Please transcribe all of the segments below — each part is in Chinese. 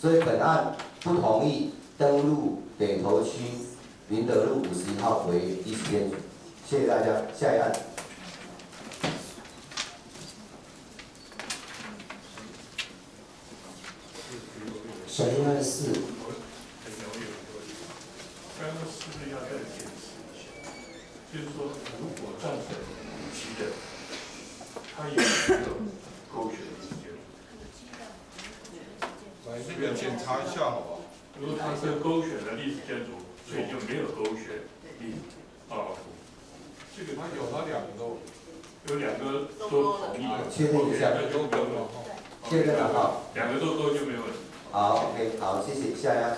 所以本案不同意登录北投区林德路51号为历史建筑。谢谢大家，下一案。 审议案4。 刚刚是不是要再解释一下？就是说，如果造成无期的，他有没有勾选的意见？ 来这边检查一下好不好？ 如果他是勾选了历史建筑，所以就没有勾选这个他有，他两个都有两个都同意了， 确定一下， 两个都没有了。 确认了哈。 两个都勾就没有了。 好 ，OK， 好，谢谢，下一案。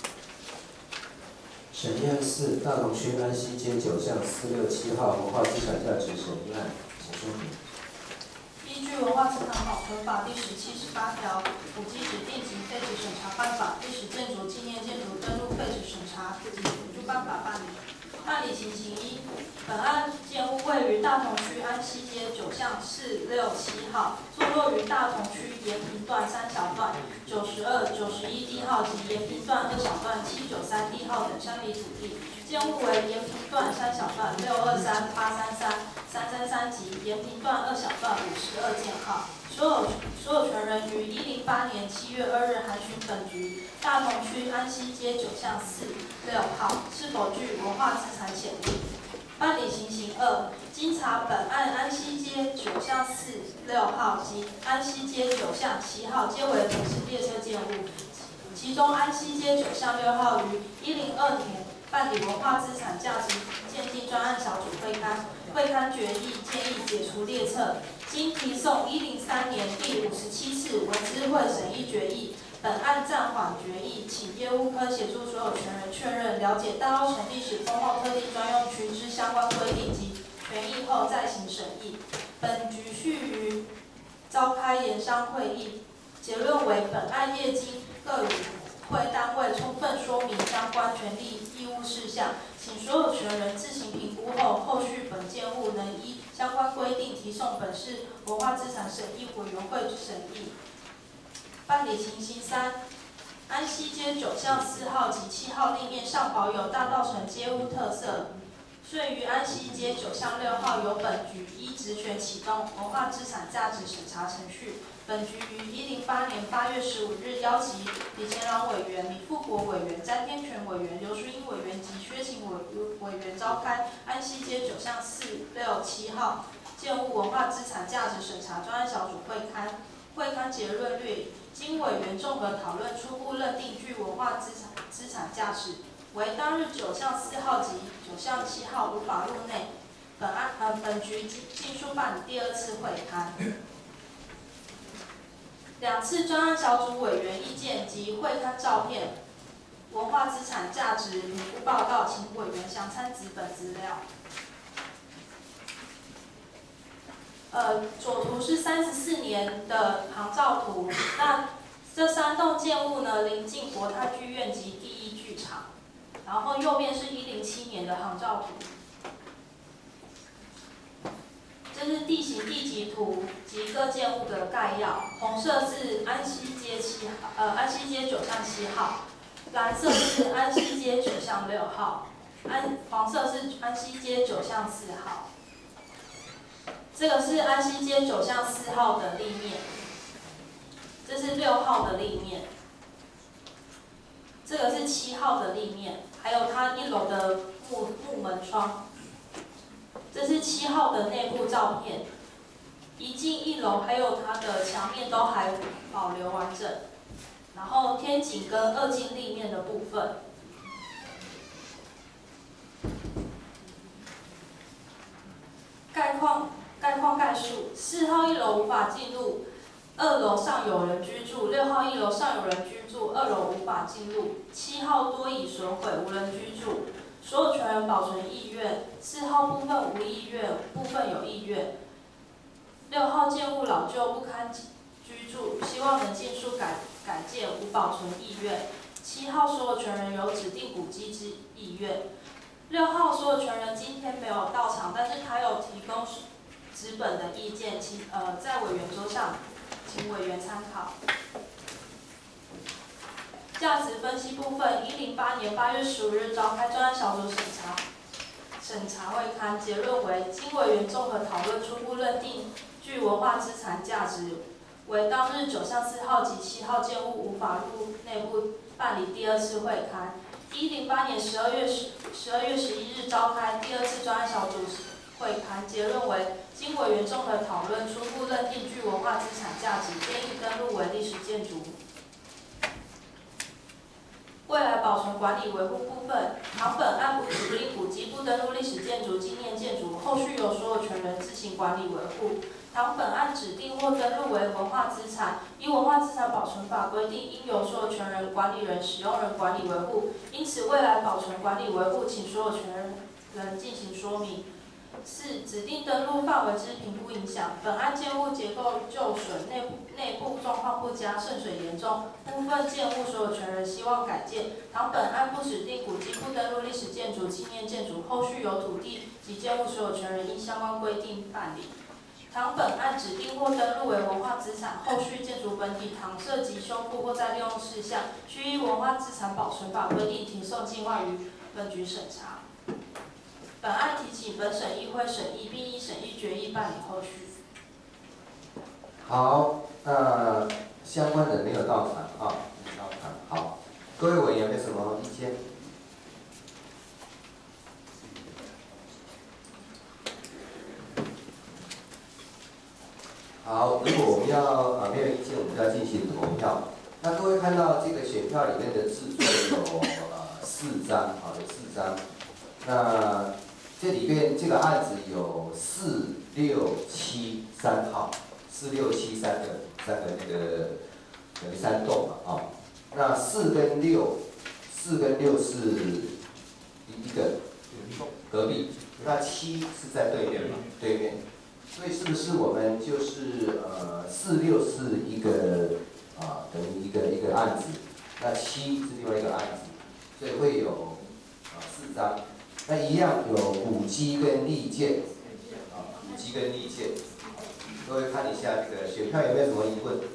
审议案4，大同区安溪街9巷467号文化资产价值审议案，请说明。 依据《文化资产保存法》第1078条，古迹指定及废止审查办法、历史建筑、纪念建筑登录废止审查及辅助办法办理。办理情形一，本案建物位于大同区安溪街9巷467号，坐落于大同区延平段3小段、92、91地号及延平段2小段793地号等山里土地。建物为延平段3小段623、833、333及延平段2小段52件号。所有权人于108年7月2日函询本局大同区安溪街9巷4、6号是否具文化资产潜力。办理情形2，经查本案安溪街9巷4、6号及安溪街9巷7号皆为本市列车建物，其中安溪街9巷6号于102年办理文化资产价值鉴定专案小组会勘决议建议解除列册，经提送103年第57次文资会审议决议，本案暂缓决议，请业务科协助所有权人确认了解大稻埕历史风貌特定专用区之相关规定及权益后再行审议。本局须于召开研商会议，结论为本案业经各与会单位充分说明相关权利义务事项，请所有权人自行评估后，后续本建物能依相关规定提送本市文化资产审议委员会审议。办理情形3，安溪街9巷4号及7号立面尚保有大稻埕街屋特色，遂于安溪街9巷6号由本局依职权启动文化资产价值审查程序。本局于108年8月15日邀集李乾朗委员、李富国委员、詹天全委员、刘淑英委员及薛晴委员召开安溪街9巷4、6、7号建物文化资产价值审查专案小组会勘。会勘结论略以，经委员综合讨论，初步认定具文化资产价值，为当日9巷4号及9巷7号无法入内。本局尽数办理第2次会勘。2次专案小组委员意见及会勘照片、文化资产价值评估报告，请委员详参纸本资料。左图是34年的航照图，那这3栋建物呢，临近国泰剧院及第1剧场，然后右边是107年的航照图。这是地形地籍图及各建物的概要，红色是安溪街9巷7号，蓝色是安溪街9巷6号，黄色是安溪街9巷4号。这个是安溪街9巷4号的立面，这是6号的立面，这个是7号的立面，还有它1楼的木门窗。这是7号的内部照片，一进1楼，还有它的墙面都还保留完整。然后天井跟2进立面的部分，概况概述：4号1楼无法进入，2楼尚有人居住；6号1楼尚有人居住，2楼无法进入；7号多已损毁，无人居住。所有权人保存意愿，4号部分无意愿，部分有意愿。6号建物老旧不堪居住，希望能尽速改建，无保存意愿。7号所有权人有指定古迹之意愿。6号所有权人今天没有到场，但是他有提供纸本的意见，在委员桌上，请委员参考。 价值分析部分，108年8月15日召开专案小组审查会刊，结论为经委员综合讨论，初步认定具文化资产价值为当日9项4号及7号建物无法入内部办理第二次会刊。108年12月11日召开第二次专案小组会刊，结论为经委员综合讨论，初步认定具文化资产价值，建议登录为历史建筑。未来保存管理维护部分，堂本案不指定古迹不登录历史建筑、纪念建筑，后续由所有权人自行管理维护。堂本案指定或登录为文化资产，依文化资产保存法规定，应由所有权人、管理人、使用人管理维护。因此，未来保存管理维护，请所有权人进行说明。4. 指定登录范围之评估影响，本案建物结构旧损，内部状况不佳，渗水严重，部分建物所有权人希望改建。堂本案不指定古迹不登录历史建筑、纪念建筑，后续由土地及建物所有权人依相关规定办理。堂本案指定或登录为文化资产，后续建筑本体堂设及修复或再利用事项，需依文化资产保存法规定提送境外于本局审查。本案提请本审议会审议，并依审议决议办理后续。 好，那相关的没有到场啊，没有到场。好，各位委员有没有什么意见？好，如果我们要没有意见，我们就要进行投票。那各位看到这个选票里面的字数有4张，好，有4张。那这里面这个案子有4、6、7、3号，4、6、7三个那个等于3栋嘛啊。那4跟6是一个隔壁，那7是在对面嘛，对面。所以是不是我们就是4、6是一个等于一个案子，那7是另外一个案子，所以会有4张。那一样有古迹跟历建，古迹跟历建，各位看一下这个选票有没有什么疑问？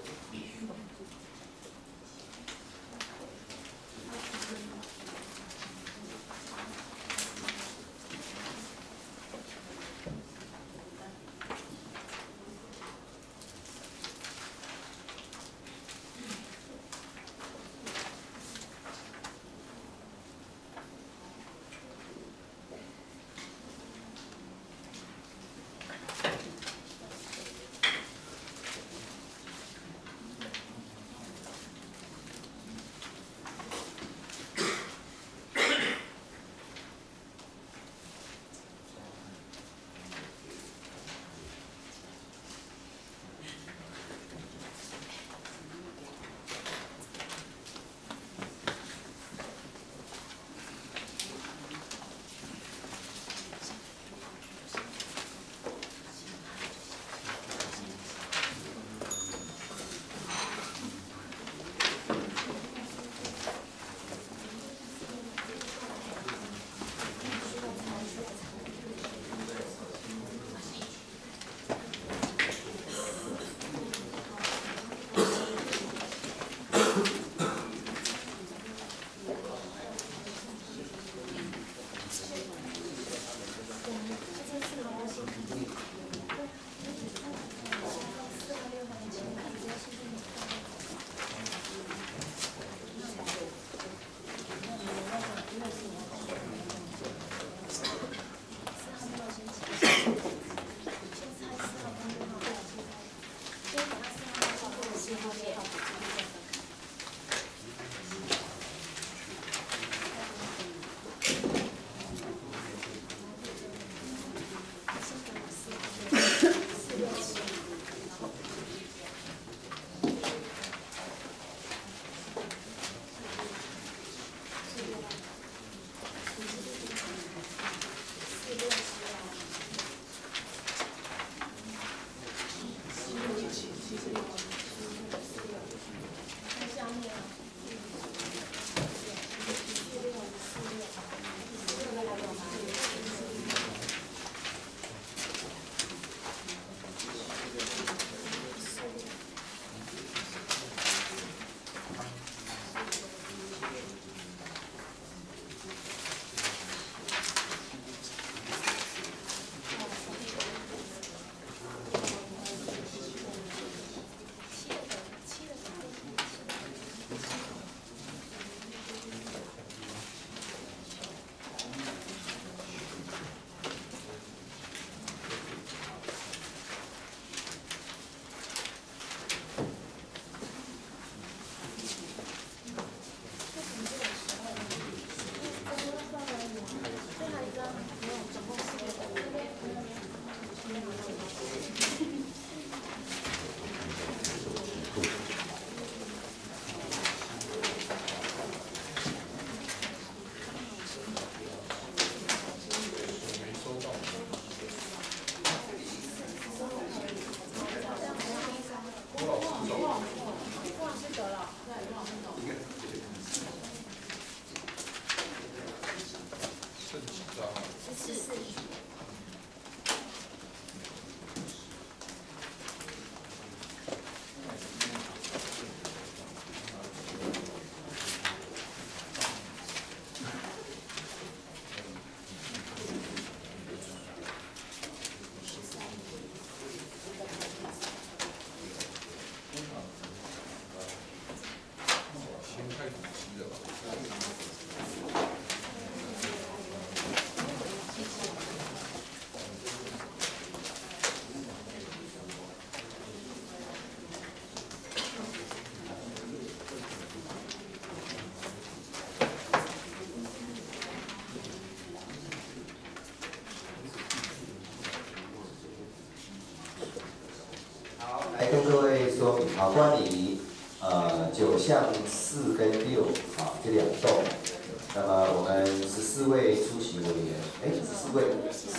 关于9项4跟6这2栋，那么我们14位出席委员，14位，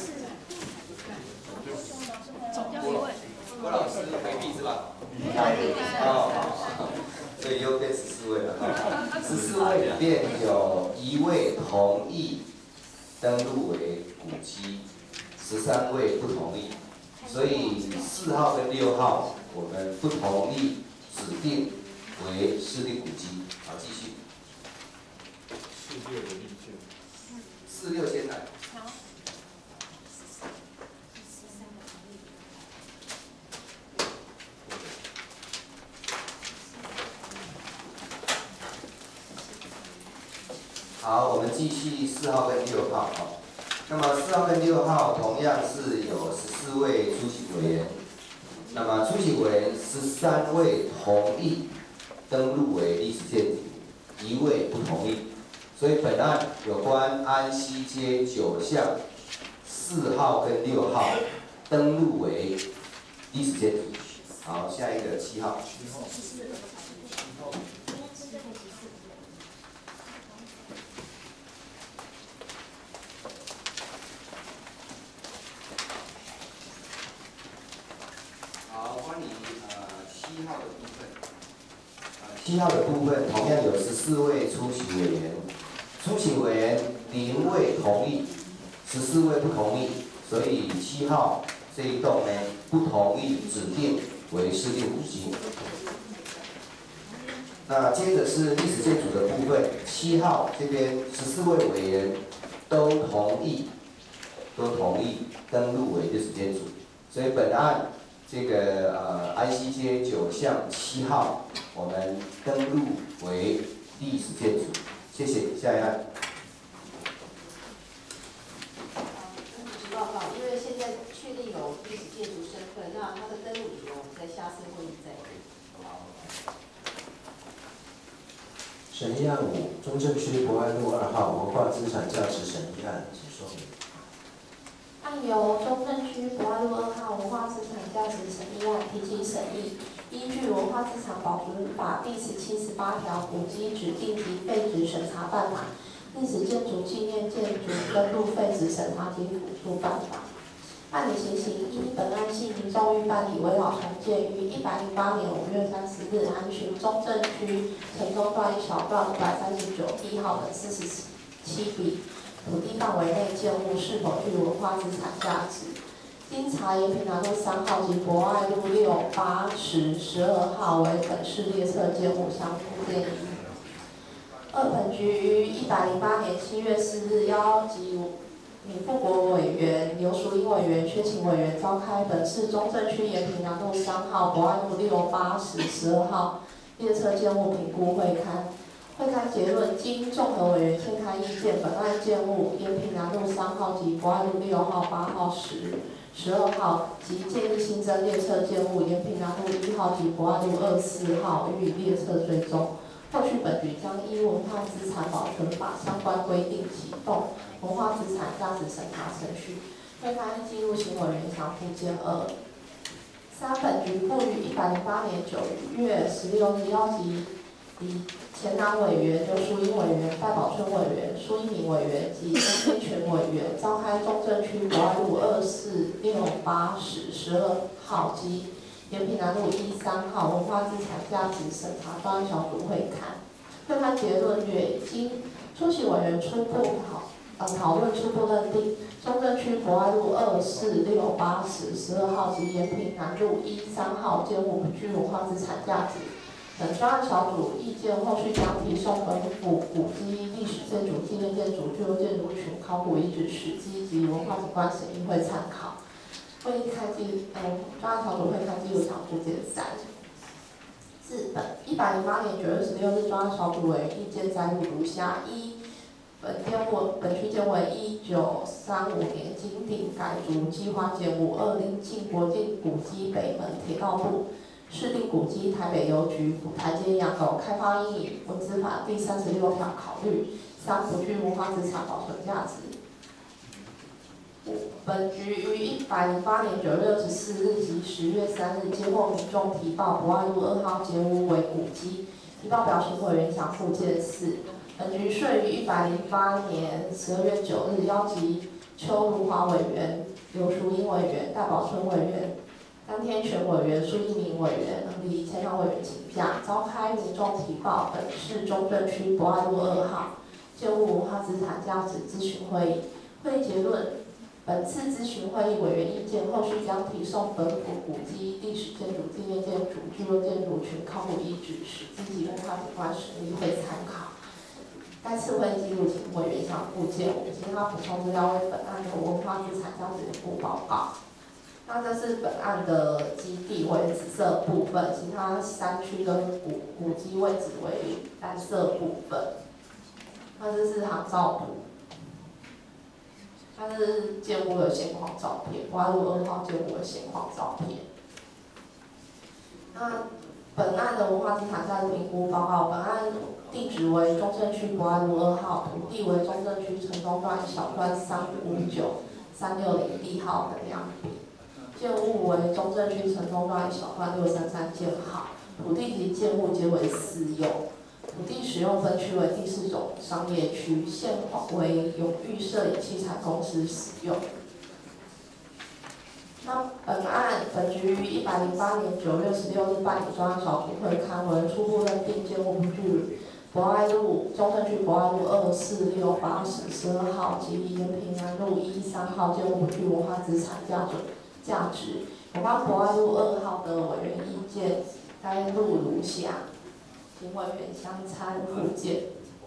郭老师回避是吧？所以又变14位了。14位里面有1位同意登录为古迹，13位不同意，所以4号跟6号我们不同意指定为市立古迹。好，继续。 46的意见。 46先来。好，我们继续4号跟6号。那么4号跟6号同样是有14位出席委员，那么出席委员13位同意登录为历史建筑，1位不同意，所以本案有关安西街9项4号跟6号登录为历史建筑。好，下一个7号。好，关于7号的部分，7号的部分同样有14位出席委员，出席委员0位同意，14位不同意，所以7号这一栋呢不同意指定为市定古迹。那接着是历史建筑的部分，7号这边14位委员都同意登录为历史建筑，所以本案这个安西街9项7号，我们登录为历史建筑。谢谢，下一案。 报告，因为现在确定有历史建筑身份，那它的登录理由我们在下次会议再议。 审议案5，中正区博爱路2号文化资产价值审议案，请说明。 案由中正区博爱路2号文化资产价值审议案提起审议，依据《文化资产保存法》第1078条古迹指定及废止审查办法、历史建筑纪念建筑登录废止审查及辅助办法。办理情形一，本案系民众欲办理危老重建，于108年5月30日函询中正区城中段一小段539、1号等47笔土地范围内建物是否具文化资产价值。经查，延平南路3号及博爱路6、8、10、12号为本市列册建物相互建议。2、本局于108年7月4日邀集闽复国委员、刘淑英委员、薛勤委员召开本市中正区延平南路3号、博爱路6、8、10、12号列册建物评估会勘。会勘结论，经综合委员签开意见，本案建物延平南路3号及博爱路6号、8号、10、12号及建议新增列册建物延平南路1号及博爱路2、4号予以列册追踪。后续本局将依文化资产保存法相关规定启动文化资产价值审查程序。会勘记录请委员详附件2。3、本局复于108年9月16日邀集前党委员刘淑英委员、戴宝春委员、苏一鸣委员及曾天全委员召开中正区博爱路2、4、6、8、10、12号及延平南路1、3号文化资产价值审查专案小组会勘。会勘结论曰，经出席委员初步讨论初步认定，中正区博爱路2、4、6、8、10、12号及延平南路1、3号建物不具文化资产价值。本专案小组意见后续将提送本府古迹、历史建筑、纪念建筑、具有建筑群、考古遗址史迹及文化景观审议会参考。会议开记，专案小组会刊记录详附件3。4、本108年9月16日专案小组委员意见摘录如下：一、本区建为1935年经定改筑计划建物；2、邻近国境古迹北门铁道部。市定古迹台北邮局台街洋楼开发应以文资法第36条考虑。3、不具文化资产保存价值。 本局于108年9月24日及10月3日接获民众提报博爱路2号街屋为古迹，提报表请委员详附件4。本局遂于108年12月9日邀集邱如华委员、刘淑英委员、戴宝春委员、张天全委员、苏一鸣委员、李千阳委员请假，召开民众提报本市中正区博爱路2号建物文化资产价值咨询会议。会议结论：本次咨询会议委员意见后续将提送本府古迹、历史建筑、纪念建筑、聚落建筑群考古遗址、史迹及文化景观审议会参考。该次会议记录请委员详附件。我们其他补充资料为本案的文化资产价值部报告。那这是本案的基地为紫色部分，其他山区跟古迹位置为蓝色部分。那这是航照图。它是建物的现况照片，博爱路2号建物的现况照片。那本案的文化资产价值评估报告，本案地址为中正区博爱路2号，土地为中正区城中段小段359-360地号等两笔，建物为中正区城中段小段633建号，土地及建物皆为私有。土地使用分区为第4种商业区，现况为永裕摄影器材公司使用。那本局于108年9月16日办理专案小组会刊文，初步认定建物不具博爱路中正区博爱路2468史12号及延平南路113号建物不具文化资产价值。有关博爱路2号的委员意见，该录如下。请委员详参附件。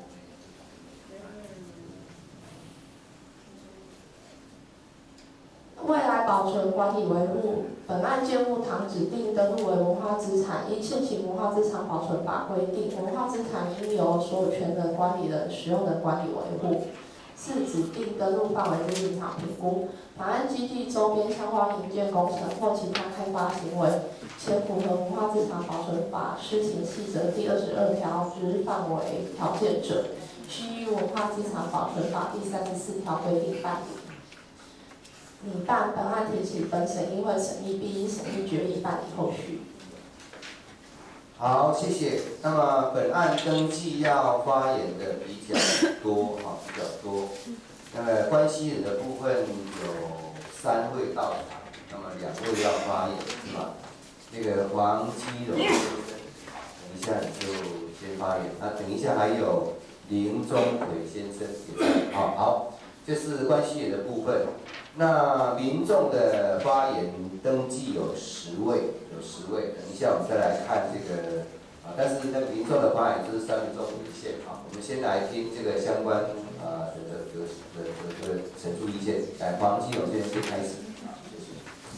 未来保存管理维护，本案建物堂指定登录为文化资产，依现行文化资产保存法规定，文化资产应由所有权人、管理人、使用人管理维护。4、指定登录范围之影响评估，本案基地周边相关营建工程或其他开发行为，且符合文化资产保存法施行细则第22条之范围条件者，须依文化资产保存法第34条规定办理。拟办本案提起本审议会审议，并依审议决议办理后续。 好，谢谢。那么本案登记要发言的比较多，比较多。那么关系人的部分有3位到场，那么2位要发言，是吧？那个黄基荣先生，等一下你就先发言。那等一下还有林宗奎先生也在。好，这是关系人的部分。那民众的发言登记有10位。等一下我们再来看这个但是那个民众的发言就是3分钟为限我们先来听这个相关的陈述意见。来，黄基勇先生开始。谢谢。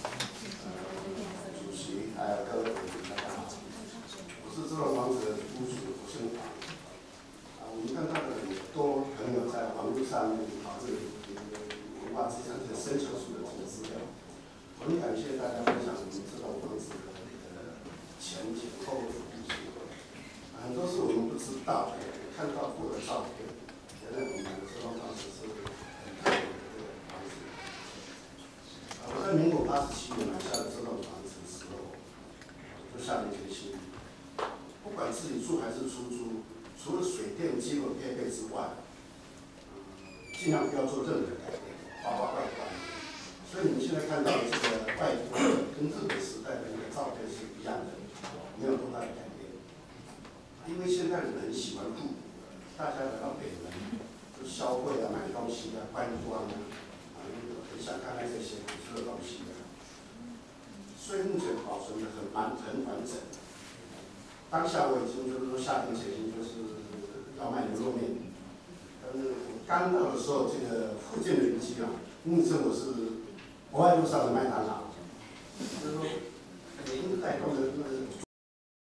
主席，还有各位委员，大家好，我是这栋房子的屋主，我姓黄。我们看到的很多朋友在网络上面讨论文化资产这个深层数的这个资料，我很感谢大家分享我们这栋房子的前景后的故事，很多是我们不知道的，看到过的照片，觉得我们这栋房子是很特别的这个房子。我在民国87年买下了这栋房子的时候，就下定决心，不管自己住还是出租，除了水电基本配备之外，尽量不要做任何改变，包括外观。所以你们现在看到的这个外观跟日本时代的那个照片是一样的。没有多大的改变，因为现在人很喜欢复古，大家来到北门就消费买东西观光很想看看这些古色的东西所以目前保存的很完整。当下我已经就是说下定决心，就是要卖牛肉面。我刚到的时候，这个附近的邻居印证我是博爱路上的麦当劳，就是说每一个带动的